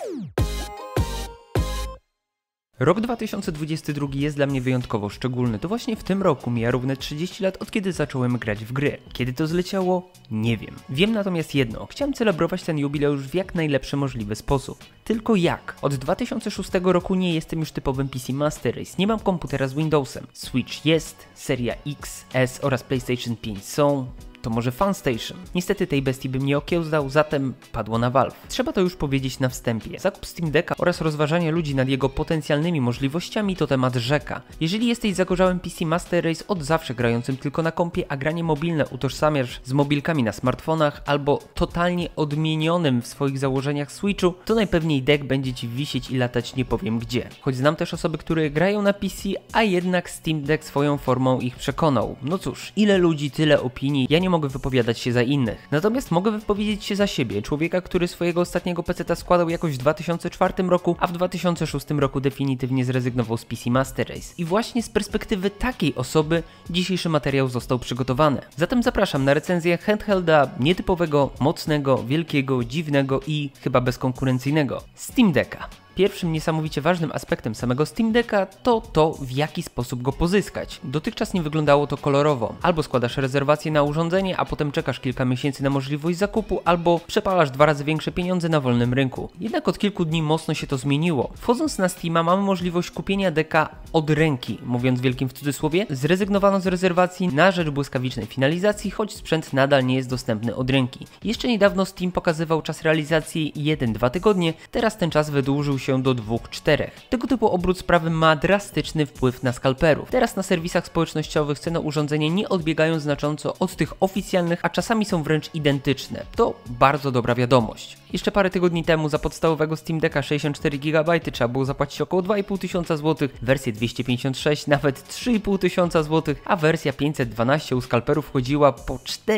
Rok 2022 jest dla mnie wyjątkowo szczególny. To właśnie w tym roku mija równe 30 lat od kiedy zacząłem grać w gry. Kiedy to zleciało? Nie wiem. Wiem natomiast jedno. Chciałem celebrować ten jubileusz w jak najlepszy możliwy sposób. Tylko jak? Od 2006 roku nie jestem już typowym PC Master Race. Nie mam komputera z Windowsem. Switch jest, seria X, S oraz PlayStation 5 są. To może FunStation. Niestety tej bestii bym nie okiełznał, zatem padło na Valve. Trzeba to już powiedzieć na wstępie. Zakup Steam Decka oraz rozważanie ludzi nad jego potencjalnymi możliwościami to temat rzeka. Jeżeli jesteś zagorzałym PC Master Race od zawsze grającym tylko na kompie, a granie mobilne utożsamiasz z mobilkami na smartfonach albo totalnie odmienionym w swoich założeniach Switchu, to najpewniej deck będzie ci wisieć i latać nie powiem gdzie. Choć znam też osoby, które grają na PC, a jednak Steam Deck swoją formą ich przekonał. No cóż, ile ludzi, tyle opinii. Ja nie mogę wypowiadać się za innych. Natomiast mogę wypowiedzieć się za siebie, człowieka, który swojego ostatniego peceta składał jakoś w 2004 roku, a w 2006 roku definitywnie zrezygnował z PC Master Race. I właśnie z perspektywy takiej osoby dzisiejszy materiał został przygotowany. Zatem zapraszam na recenzję handhelda nietypowego, mocnego, wielkiego, dziwnego i chyba bezkonkurencyjnego Steam Decka. Pierwszym niesamowicie ważnym aspektem samego Steam Decka to to, w jaki sposób go pozyskać. Dotychczas nie wyglądało to kolorowo. Albo składasz rezerwację na urządzenie, a potem czekasz kilka miesięcy na możliwość zakupu, albo przepalasz 2 razy większe pieniądze na wolnym rynku. Jednak od kilku dni mocno się to zmieniło. Wchodząc na Steama mamy możliwość kupienia decka od ręki, mówiąc wielkim w cudzysłowie. Zrezygnowano z rezerwacji na rzecz błyskawicznej finalizacji, choć sprzęt nadal nie jest dostępny od ręki. Jeszcze niedawno Steam pokazywał czas realizacji 1-2 tygodnie, teraz ten czas wydłużył się do 2-4. Tego typu obrót sprawy ma drastyczny wpływ na skalperów. Teraz na serwisach społecznościowych ceny urządzenia nie odbiegają znacząco od tych oficjalnych, a czasami są wręcz identyczne. To bardzo dobra wiadomość. Jeszcze parę tygodni temu za podstawowego Steam Decka 64 GB trzeba było zapłacić około 2500 zł, wersję 256 nawet 3500 zł, a wersja 512 u skalperów wchodziła po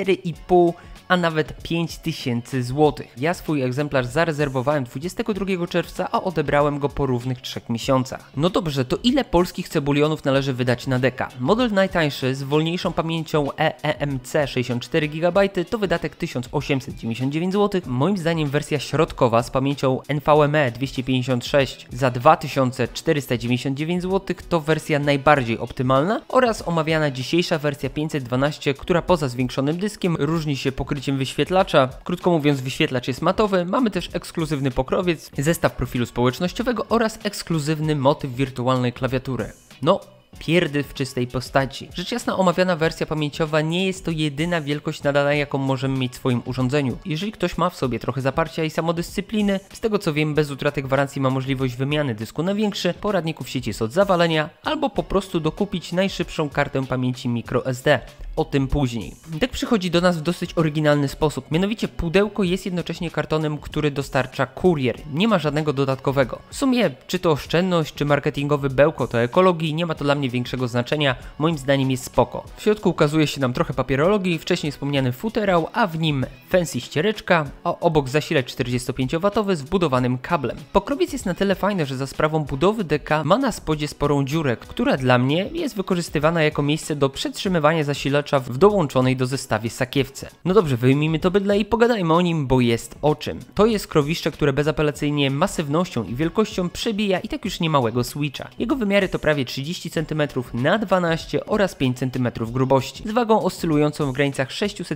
4,5 a nawet 5000 zł. Ja swój egzemplarz zarezerwowałem 22 czerwca, a odebrałem go po równych 3 miesiącach. No dobrze, to ile polskich cebulionów należy wydać na decka? Model najtańszy z wolniejszą pamięcią eEMC 64 GB to wydatek 1899 zł. Moim zdaniem wersja środkowa z pamięcią NVMe 256 za 2499 zł to wersja najbardziej optymalna oraz omawiana dzisiejsza wersja 512, która poza zwiększonym dyskiem różni się pokryciem wyświetlacza. Krótko mówiąc, wyświetlacz jest matowy, mamy też ekskluzywny pokrowiec, zestaw profilu społecznościowego oraz ekskluzywny motyw wirtualnej klawiatury. No, pierdy w czystej postaci. Rzecz jasna, omawiana wersja pamięciowa nie jest to jedyna wielkość nadana, jaką możemy mieć w swoim urządzeniu. Jeżeli ktoś ma w sobie trochę zaparcia i samodyscypliny, z tego co wiem, bez utraty gwarancji ma możliwość wymiany dysku na większy, poradników sieci jest od zawalenia, albo po prostu dokupić najszybszą kartę pamięci microSD. O tym później. Deck przychodzi do nas w dosyć oryginalny sposób, mianowicie pudełko jest jednocześnie kartonem, który dostarcza kurier, nie ma żadnego dodatkowego. W sumie, czy to oszczędność, czy marketingowy bełkot o ekologii, nie ma to dla mnie większego znaczenia, moim zdaniem jest spoko. W środku ukazuje się nam trochę papierologii, wcześniej wspomniany futerał, a w nim fancy ściereczka, a obok zasilacz 45W z wbudowanym kablem. Pokrowiec jest na tyle fajny, że za sprawą budowy decka ma na spodzie sporą dziurę, która dla mnie jest wykorzystywana jako miejsce do przetrzymywania zasilacza w dołączonej do zestawie sakiewce. No dobrze, wyjmijmy to bydle i pogadajmy o nim, bo jest o czym. To jest krowiszcze, które bezapelacyjnie masywnością i wielkością przebija i tak już niemałego Switcha. Jego wymiary to prawie 30 cm na 12 oraz 5 cm grubości, z wagą oscylującą w granicach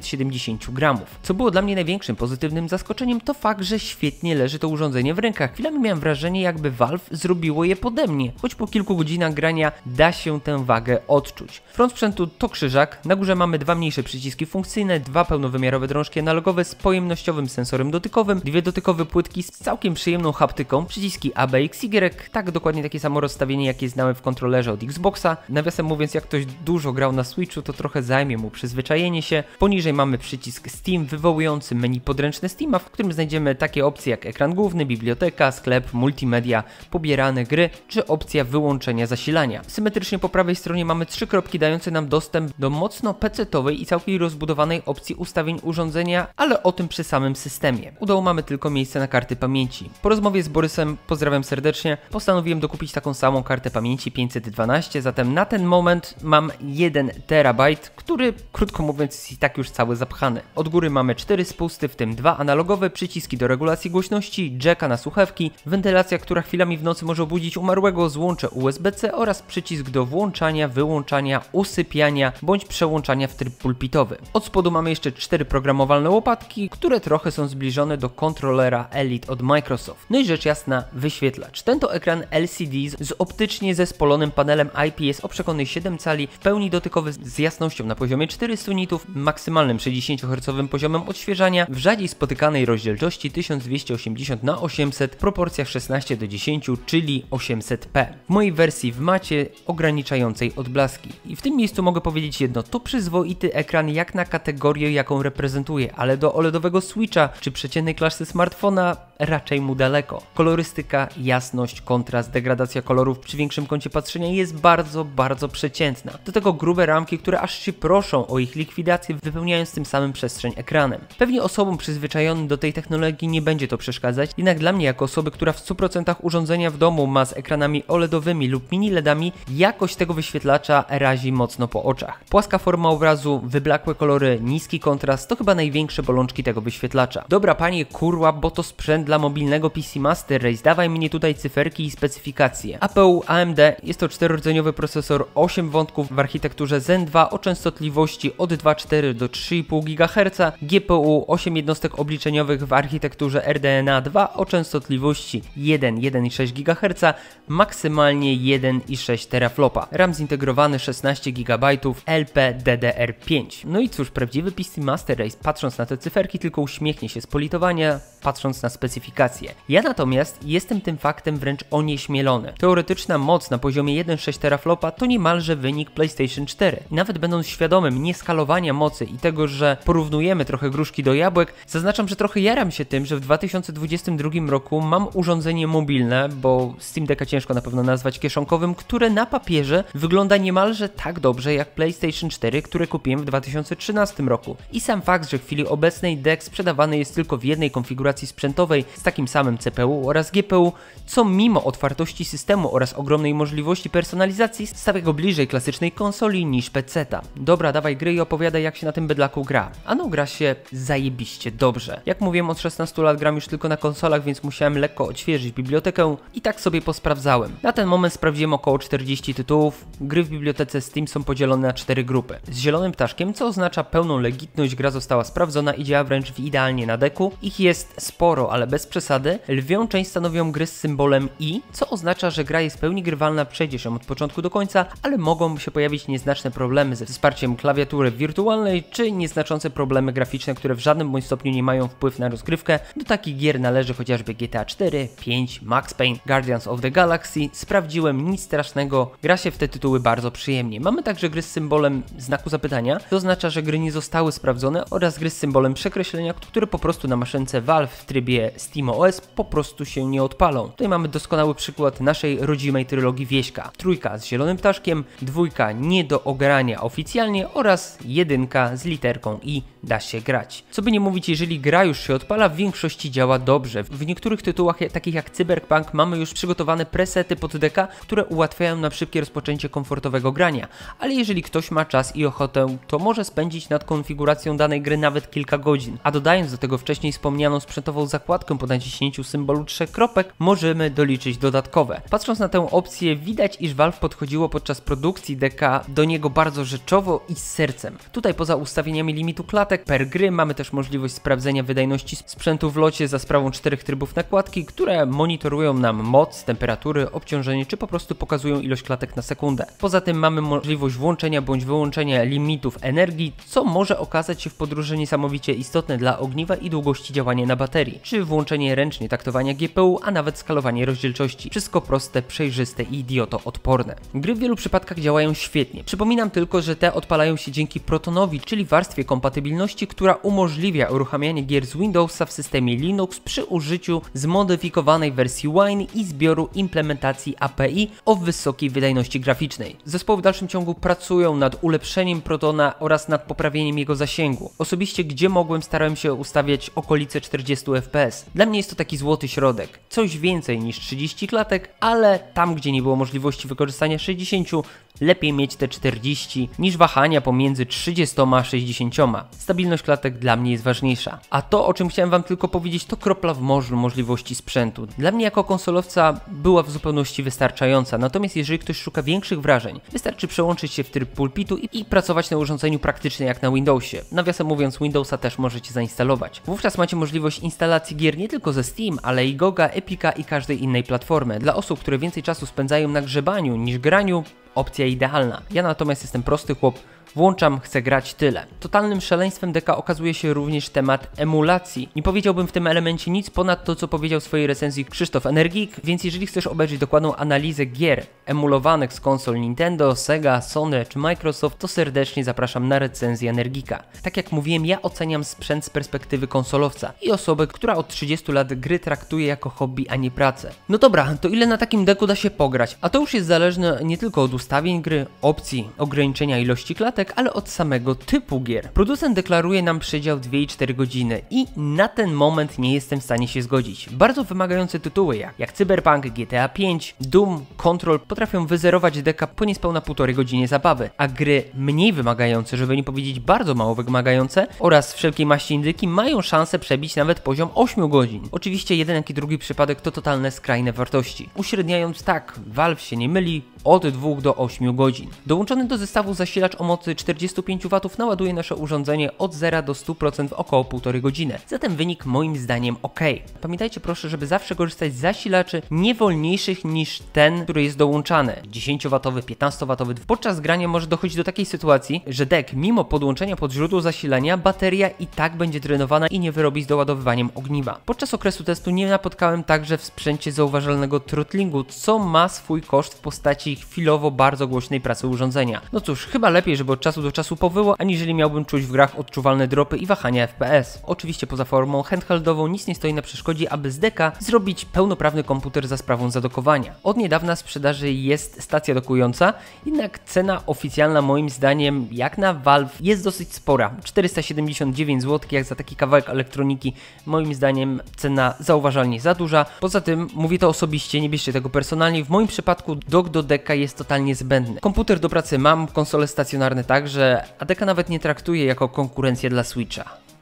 670 gramów. Co było dla mnie największym pozytywnym zaskoczeniem, to fakt, że świetnie leży to urządzenie w rękach. Chwilami miałem wrażenie, jakby Valve zrobiło je pode mnie, choć po kilku godzinach grania da się tę wagę odczuć. Front sprzętu to krzyżak, na górze mamy 2 mniejsze przyciski funkcyjne, 2 pełnowymiarowe drążki analogowe z pojemnościowym sensorem dotykowym, 2 dotykowe płytki z całkiem przyjemną haptyką, przyciski A, B, X, Y, tak dokładnie takie samo rozstawienie, jakie znałem w kontrolerze od Xboxa. Nawiasem mówiąc, jak ktoś dużo grał na Switchu, to trochę zajmie mu przyzwyczajenie się. Poniżej mamy przycisk Steam wywołujący menu podręczne Steama, w którym znajdziemy takie opcje jak ekran główny, biblioteka, sklep, multimedia, pobierane gry, czy opcja wyłączenia zasilania. Symetrycznie po prawej stronie mamy 3 kropki dające nam dostęp do mocno mocno PC-towej i całkiem rozbudowanej opcji ustawień urządzenia, ale o tym przy samym systemie. U dołu mamy tylko miejsce na karty pamięci. Po rozmowie z Borysem, pozdrawiam serdecznie, postanowiłem dokupić taką samą kartę pamięci 512, zatem na ten moment mam 1 terabajt, który krótko mówiąc jest i tak już cały zapchany. Od góry mamy 4 spusty, w tym 2 analogowe, przyciski do regulacji głośności, jacka na słuchawki, wentylacja, która chwilami w nocy może obudzić umarłego, złącze USB-C oraz przycisk do włączania, wyłączania, usypiania bądź przełączania w tryb pulpitowy. Od spodu mamy jeszcze 4 programowalne łopatki, które trochę są zbliżone do kontrolera Elite od Microsoft. No i rzecz jasna, wyświetlacz. Ten to ekran LCD z optycznie zespolonym panelem IPS o przekątnej 7 cali, w pełni dotykowy z jasnością na poziomie 400 nitów, maksymalnym 60 Hz poziomem odświeżania, w rzadziej spotykanej rozdzielczości 1280x800, proporcjach 16:10, czyli 800p. W mojej wersji w macie ograniczającej odblaski. I w tym miejscu mogę powiedzieć jedno, to przyzwoity ekran jak na kategorię, jaką reprezentuje, ale do OLEDowego Switcha czy przeciętnej klasy smartfona raczej mu daleko. Kolorystyka, jasność, kontrast, degradacja kolorów przy większym kącie patrzenia jest bardzo przeciętna. Do tego grube ramki, które aż się proszą o ich likwidację, wypełniając tym samym przestrzeń ekranem. Pewnie osobom przyzwyczajonym do tej technologii nie będzie to przeszkadzać, jednak dla mnie jako osoby, która w 100% urządzenia w domu ma z ekranami OLEDowymi lub mini LEDami, jakość tego wyświetlacza razi mocno po oczach. Płaska forma obrazu, wyblakłe kolory, niski kontrast to chyba największe bolączki tego wyświetlacza. Dobra panie kurwa, bo to sprzęt dla mobilnego PC Master Race, dawaj mnie tutaj cyferki i specyfikacje. APU AMD jest to 4-rdzeniowy procesor, 8 wątków w architekturze Zen 2 o częstotliwości od 2,4 do 3,5 GHz, GPU 8 jednostek obliczeniowych w architekturze RDNA 2 o częstotliwości 1,6 GHz, maksymalnie 1,6 teraflopa. RAM zintegrowany 16 GB LPDDR5. No i cóż, prawdziwy PC Master Race, patrząc na te cyferki, tylko uśmiechnie się z politowania, patrząc na specyfikacje. Ja natomiast jestem tym faktem wręcz onieśmielony. Teoretyczna moc na poziomie 1,6 teraflopa to niemalże wynik PlayStation 4. Nawet będąc świadomym nieskalowania mocy i tego, że porównujemy trochę gruszki do jabłek, zaznaczam, że trochę jaram się tym, że w 2022 roku mam urządzenie mobilne, bo Steam Decka ciężko na pewno nazwać kieszonkowym, które na papierze wygląda niemalże tak dobrze jak PlayStation 4, które kupiłem w 2013 roku. I sam fakt, że w chwili obecnej deck sprzedawany jest tylko w jednej konfiguracji sprzętowej z takim samym CPU oraz GPU, co mimo otwartości systemu oraz ogromnej możliwości personalizacji stawia go bliżej klasycznej konsoli niż PC-ta. Dobra, dawaj gry i opowiadaj, jak się na tym bydlaku gra. Ano gra się zajebiście dobrze. Jak mówiłem, od 16 lat gram już tylko na konsolach, więc musiałem lekko odświeżyć bibliotekę i tak sobie posprawdzałem. Na ten moment sprawdziłem około 40 tytułów. Gry w bibliotece Steam są podzielone na 4 grupy. Z zielonym ptaszkiem, co oznacza pełną legitność, gra została sprawdzona i działa wręcz idealnie na deku. Ich jest sporo, ale bez przesady. Lwią część stanowią gry z symbolem I, co oznacza, że gra jest w pełni grywalna, przejdziesz ją od początku do końca, ale mogą się pojawić nieznaczne problemy ze wsparciem klawiatury wirtualnej, czy nieznaczące problemy graficzne, które w żadnym bądź stopniu nie mają wpływu na rozgrywkę. Do takich gier należy chociażby GTA 4, 5, Max Payne, Guardians of the Galaxy. Sprawdziłem, nic strasznego, gra się w te tytuły bardzo przyjemnie. Mamy także gry z symbolem znaku zapytania, to oznacza, że gry nie zostały sprawdzone, oraz gry z symbolem przekreślenia, które po prostu na maszynce Valve w trybie SteamOS po prostu się nie odpalą. Tutaj mamy doskonały przykład naszej rodzimej trylogii Wieśka. 3 z zielonym ptaszkiem, 2 nie do ogrania oficjalnie oraz 1 z literką I da się grać. Co by nie mówić, jeżeli gra już się odpala, w większości działa dobrze. W niektórych tytułach, takich jak Cyberpunk, mamy już przygotowane presety pod deka, które ułatwiają nam szybkie rozpoczęcie komfortowego grania. Ale jeżeli ktoś ma czas i ochotę, to może spędzić nad konfiguracją danej gry nawet kilka godzin. A dodając do tego wcześniej wspomnianą sprzętową zakładkę po naciśnięciu symbolu 3 kropek, możemy doliczyć dodatkowe. Patrząc na tę opcję, widać, iż Valve podchodziło podczas produkcji deka do niego bardzo rzeczowo i z sercem. Tutaj poza ustawieniami limitu klatek per gry mamy też możliwość sprawdzenia wydajności sprzętu w locie za sprawą 4 trybów nakładki, które monitorują nam moc, temperatury, obciążenie czy po prostu pokazują ilość klatek na sekundę. Poza tym mamy możliwość włączenia bądź wyłączenia limitów energii, co może okazać się w podróży niesamowicie istotne dla ogniwa i długości działania na baterii, czy włączenie ręcznie taktowania GPU, a nawet skalowanie rozdzielczości. Wszystko proste, przejrzyste i idiotoodporne. Gry w wielu przypadkach działają świetnie. Przypominam tylko, że te odpalają się dzięki Protonowi, czyli warstwie kompatybilności, która umożliwia uruchamianie gier z Windowsa w systemie Linux przy użyciu zmodyfikowanej wersji Wine i zbioru implementacji API o wysokiej wydajności graficznej. Zespoły w dalszym ciągu pracują nad ulepszeniem podnoszeniem Protona oraz nad poprawieniem jego zasięgu. Osobiście gdzie mogłem, starałem się ustawiać okolice 40 fps. Dla mnie jest to taki złoty środek. Coś więcej niż 30 klatek, ale tam gdzie nie było możliwości wykorzystania 60, lepiej mieć te 40 niż wahania pomiędzy 30 a 60. Stabilność klatek dla mnie jest ważniejsza. A to, o czym chciałem wam tylko powiedzieć, to kropla w morzu możliwości sprzętu. Dla mnie jako konsolowca była w zupełności wystarczająca, natomiast jeżeli ktoś szuka większych wrażeń, wystarczy przełączyć się w tryb pulpitu i pracować na urządzeniu praktycznie jak na Windowsie. Nawiasem mówiąc, Windowsa też możecie zainstalować. Wówczas macie możliwość instalacji gier nie tylko ze Steam, ale i GOGa, Epica i każdej innej platformy. Dla osób, które więcej czasu spędzają na grzebaniu niż graniu, opcja idealna. Ja natomiast jestem prosty chłop, włączam, chcę grać, tyle. Totalnym szaleństwem deka okazuje się również temat emulacji. Nie powiedziałbym w tym elemencie nic ponad to, co powiedział w swojej recenzji Krzysztof Energik, więc jeżeli chcesz obejrzeć dokładną analizę gier emulowanych z konsol Nintendo, Sega, Sony czy Microsoft, to serdecznie zapraszam na recenzję Energika. Tak jak mówiłem, ja oceniam sprzęt z perspektywy konsolowca i osoby, która od 30 lat gry traktuje jako hobby, a nie pracę. No dobra, to ile na takim deku da się pograć? A to już jest zależne nie tylko od ustawień gry, opcji, ograniczenia ilości klatek, ale od samego typu gier. Producent deklaruje nam przedział 2,4 godziny i na ten moment nie jestem w stanie się zgodzić. Bardzo wymagające tytuły jak Cyberpunk, GTA 5, Doom, Control potrafią wyzerować deka po niespełna 1,5 godziny zabawy, a gry mniej wymagające, żeby nie powiedzieć bardzo mało wymagające oraz wszelkiej maści indyki mają szansę przebić nawet poziom 8 godzin. Oczywiście jeden jak i drugi przypadek to totalne skrajne wartości. Uśredniając tak, Valve się nie myli, od 2 do 8 godzin. Dołączony do zestawu zasilacz o mocy 45 W naładuje nasze urządzenie od 0 do 100% w około 1,5 godziny. Zatem wynik moim zdaniem ok. Pamiętajcie proszę, żeby zawsze korzystać z zasilaczy nie wolniejszych niż ten, który jest dołączany. 10W, 15W. Podczas grania może dochodzić do takiej sytuacji, że deck mimo podłączenia pod źródło zasilania, bateria i tak będzie drenowana i nie wyrobi z doładowywaniem ogniwa. Podczas okresu testu nie napotkałem także w sprzęcie zauważalnego throttlingu, co ma swój koszt w postaci chwilowo bardzo głośnej pracy urządzenia. No cóż, chyba lepiej, żeby od czasu do czasu powyło, aniżeli miałbym czuć w grach odczuwalne dropy i wahania FPS. Oczywiście poza formą handheldową nic nie stoi na przeszkodzie, aby z deka zrobić pełnoprawny komputer za sprawą zadokowania. Od niedawna w sprzedaży jest stacja dokująca, jednak cena oficjalna moim zdaniem jak na Valve jest dosyć spora. 479 zł jak za taki kawałek elektroniki, moim zdaniem cena zauważalnie za duża. Poza tym, mówię to osobiście, nie bierzcie tego personalnie, w moim przypadku dock do deka jest totalnie zbędny. Komputer do pracy mam, konsole stacjonarne także, a deka nawet nie traktuję jako konkurencję dla Switcha.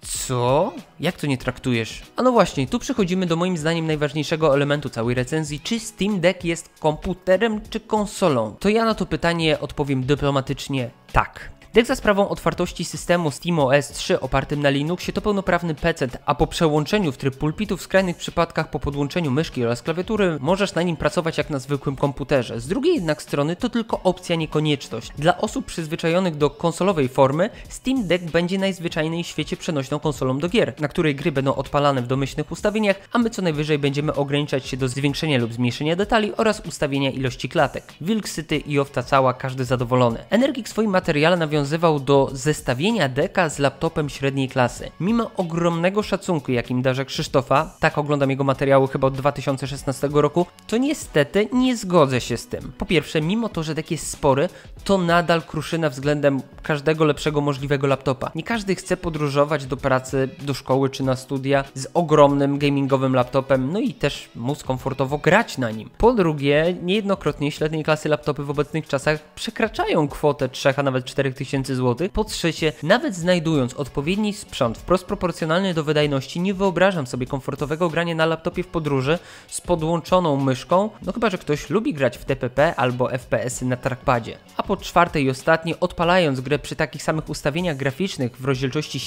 Co? Jak to nie traktujesz? A no właśnie, tu przechodzimy do moim zdaniem najważniejszego elementu całej recenzji, czy Steam Deck jest komputerem czy konsolą? To ja na to pytanie odpowiem dyplomatycznie tak. Deck za sprawą otwartości systemu SteamOS 3 opartym na Linuxie to pełnoprawny PC, a po przełączeniu w tryb pulpitu w skrajnych przypadkach po podłączeniu myszki oraz klawiatury możesz na nim pracować jak na zwykłym komputerze. Z drugiej jednak strony to tylko opcja, nie konieczność. Dla osób przyzwyczajonych do konsolowej formy Steam Deck będzie najzwyczajniej w świecie przenośną konsolą do gier, na której gry będą odpalane w domyślnych ustawieniach, a my co najwyżej będziemy ograniczać się do zwiększenia lub zmniejszenia detali oraz ustawienia ilości klatek. Wilk syty i owca cała, każdy zadowolony. Energik w swoim materiale nawiązał do zestawienia deka z laptopem średniej klasy. Mimo ogromnego szacunku, jakim darzę Krzysztofa, tak oglądam jego materiały chyba od 2016 roku, to niestety nie zgodzę się z tym. Po pierwsze, mimo to, że dek jest spory, to nadal kruszyna względem każdego lepszego możliwego laptopa. Nie każdy chce podróżować do pracy, do szkoły czy na studia z ogromnym gamingowym laptopem, no i też móc komfortowo grać na nim. Po drugie, niejednokrotnie średniej klasy laptopy w obecnych czasach przekraczają kwotę 3, a nawet 4 tysięcy złotych. Po trzecie, nawet znajdując odpowiedni sprzęt wprost proporcjonalny do wydajności, nie wyobrażam sobie komfortowego grania na laptopie w podróży z podłączoną myszką, no chyba że ktoś lubi grać w TPP albo FPS-y na trackpadzie. A po czwarte i ostatnie, odpalając grę przy takich samych ustawieniach graficznych w rozdzielczości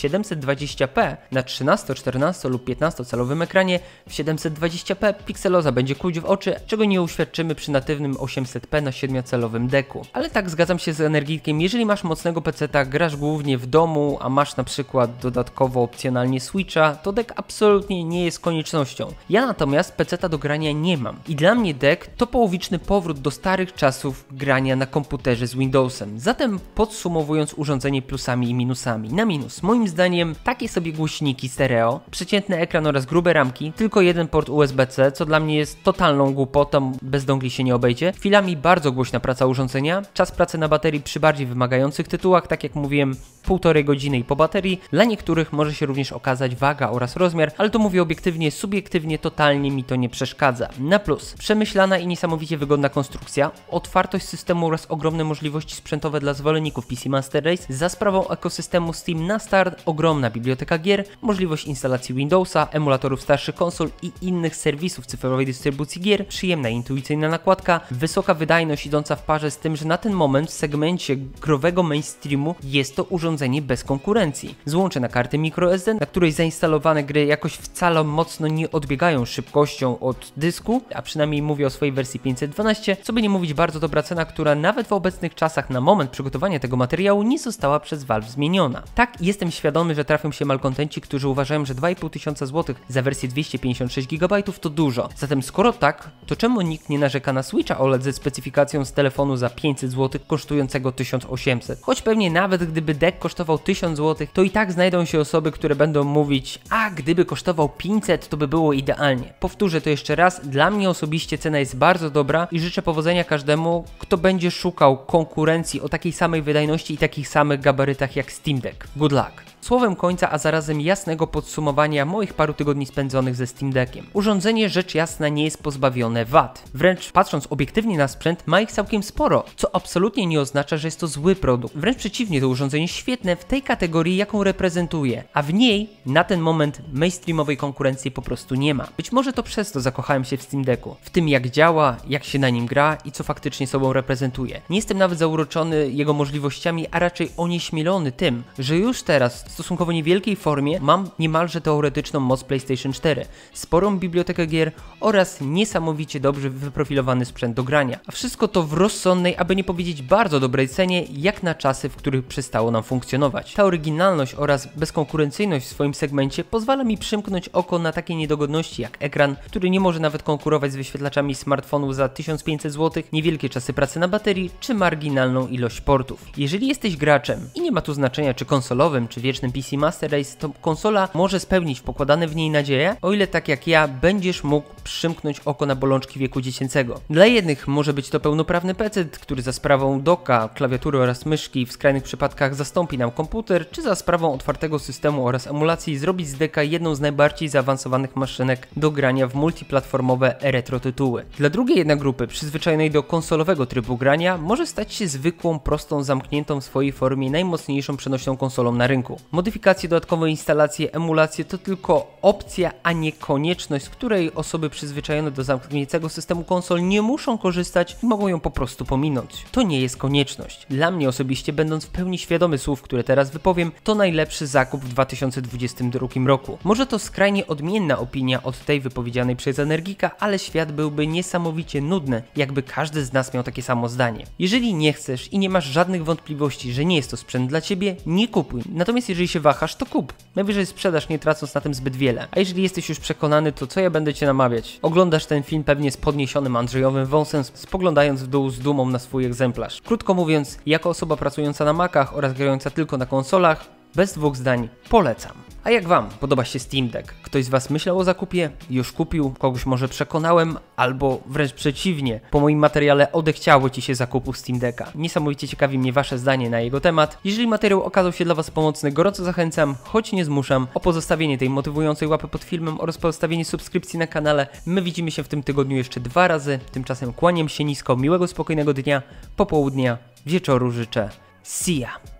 720p na 13, 14 lub 15-calowym ekranie, w 720p pikseloza będzie kłuć w oczy, czego nie uświadczymy przy natywnym 800p na 7-calowym deku. Ale tak, zgadzam się z Energikiem, jeżeli masz mocnego PC-ta, grasz głównie w domu, a masz na przykład dodatkowo opcjonalnie Switcha, to deck absolutnie nie jest koniecznością. Ja natomiast PC-ta do grania nie mam i dla mnie deck to połowiczny powrót do starych czasów grania na komputerze z Windowsem. Zatem podsumowując urządzenie plusami i minusami. Na minus, moim zdaniem takie sobie głośniki stereo, przeciętny ekran oraz grube ramki, tylko jeden port USB-C, co dla mnie jest totalną głupotą, bez dongli się nie obejdzie. Chwilami bardzo głośna praca urządzenia, czas pracy na baterii przy bardziej wymagających tytułach, tytułach, tak jak mówiłem, 1,5 godziny i po baterii. Dla niektórych może się również okazać waga oraz rozmiar, ale to mówię obiektywnie, subiektywnie, totalnie mi to nie przeszkadza. Na plus, przemyślana i niesamowicie wygodna konstrukcja, otwartość systemu oraz ogromne możliwości sprzętowe dla zwolenników PC Master Race, za sprawą ekosystemu Steam na start, ogromna biblioteka gier, możliwość instalacji Windowsa, emulatorów starszych konsol i innych serwisów cyfrowej dystrybucji gier, przyjemna i intuicyjna nakładka, wysoka wydajność idąca w parze z tym, że na ten moment w segmencie growego mainstreamu jest to urządzenie bez konkurencji. Złącze na karty microSD, na której zainstalowane gry jakoś wcale mocno nie odbiegają szybkością od dysku, a przynajmniej mówię o swojej wersji 512, co by nie mówić, bardzo dobra cena, która nawet w obecnych czasach na moment przygotowania tego materiału nie została przez Valve zmieniona. Tak, jestem świadomy, że trafią się malkontenci, którzy uważają, że 2500 zł za wersję 256 GB to dużo. Zatem skoro tak, to czemu nikt nie narzeka na Switcha OLED ze specyfikacją z telefonu za 500 zł kosztującego 1800? Choć pewnie nawet gdyby deck kosztował 1000 zł, to i tak znajdą się osoby, które będą mówić, a gdyby kosztował 500, to by było idealnie. Powtórzę to jeszcze raz, dla mnie osobiście cena jest bardzo dobra i życzę powodzenia każdemu, kto będzie szukał konkurencji o takiej samej wydajności i takich samych gabarytach jak Steam Deck. Good luck! Słowem końca, a zarazem jasnego podsumowania moich paru tygodni spędzonych ze Steam Deckiem. Urządzenie rzecz jasna nie jest pozbawione wad. Wręcz patrząc obiektywnie na sprzęt, ma ich całkiem sporo, co absolutnie nie oznacza, że jest to zły produkt. Wręcz przeciwnie, to urządzenie świetne w tej kategorii, jaką reprezentuje, a w niej na ten moment mainstreamowej konkurencji po prostu nie ma. Być może to przez to zakochałem się w Steam Decku. W tym jak działa, jak się na nim gra i co faktycznie sobą reprezentuje. Nie jestem nawet zauroczony jego możliwościami, a raczej onieśmielony tym, że już teraz w stosunkowo niewielkiej formie mam niemalże teoretyczną moc PlayStation 4, sporą bibliotekę gier oraz niesamowicie dobrze wyprofilowany sprzęt do grania. A wszystko to w rozsądnej, aby nie powiedzieć bardzo dobrej cenie, jak na czasy, w których przestało nam funkcjonować. Ta oryginalność oraz bezkonkurencyjność w swoim segmencie pozwala mi przymknąć oko na takie niedogodności jak ekran, który nie może nawet konkurować z wyświetlaczami smartfonów za 1500 zł, niewielkie czasy pracy na baterii czy marginalną ilość portów. Jeżeli jesteś graczem i nie ma tu znaczenia czy konsolowym, czy wiecznym PC Master Race, to konsola może spełnić pokładane w niej nadzieje, o ile tak jak ja będziesz mógł przymknąć oko na bolączki wieku dziecięcego. Dla jednych może być to pełnoprawny PC, który za sprawą docka, klawiatury oraz myszki w skrajnych przypadkach zastąpi nam komputer, czy za sprawą otwartego systemu oraz emulacji zrobić z decka jedną z najbardziej zaawansowanych maszynek do grania w multiplatformowe retro tytuły. Dla drugiej jednak grupy, przyzwyczajonej do konsolowego trybu grania, może stać się zwykłą, prostą, zamkniętą w swojej formie najmocniejszą przenośną konsolą na rynku. Modyfikacje, dodatkowe instalacje, emulacje to tylko opcja, a nie konieczność, z której osoby przyzwyczajone do zamkniętego systemu konsol nie muszą korzystać i mogą ją po prostu pominąć. To nie jest konieczność. Dla mnie osobiście, będąc w pełni świadomy słów, które teraz wypowiem, to najlepszy zakup w 2022 roku. Może to skrajnie odmienna opinia od tej wypowiedzianej przez Energika, ale świat byłby niesamowicie nudny, jakby każdy z nas miał takie samo zdanie. Jeżeli nie chcesz i nie masz żadnych wątpliwości, że nie jest to sprzęt dla ciebie, nie kupuj. Natomiast jeżeli się wahasz, to kup. Najwyżej sprzedasz, nie tracąc na tym zbyt wiele. A jeżeli jesteś już przekonany, to co ja będę cię namawiać? Oglądasz ten film pewnie z podniesionym Andrzejowym wąsem, spoglądając w dół z dumą na swój egzemplarz. Krótko mówiąc, jako osoba pracująca na Macach oraz grająca tylko na konsolach, bez dwóch zdań polecam. A jak wam podoba się Steam Deck? Ktoś z was myślał o zakupie? Już kupił? Kogoś może przekonałem? Albo wręcz przeciwnie, po moim materiale odechciało ci się zakupu Steam Decka. Niesamowicie ciekawi mnie wasze zdanie na jego temat. Jeżeli materiał okazał się dla was pomocny, gorąco zachęcam, choć nie zmuszam, o pozostawienie tej motywującej łapy pod filmem oraz pozostawienie subskrypcji na kanale. My widzimy się w tym tygodniu jeszcze 2 razy. Tymczasem kłaniam się nisko, miłego, spokojnego dnia, popołudnia, wieczoru życzę. See ya!